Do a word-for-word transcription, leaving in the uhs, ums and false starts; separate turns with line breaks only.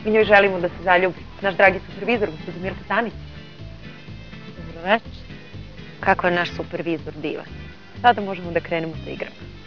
Mi njoj želimo da se zaljubi. Naš dragi supervizor, gospođa Mirka Tanić.
Dobro večer. Kako je naš supervizor divan.
Sada možemo da krenemo sa igrama.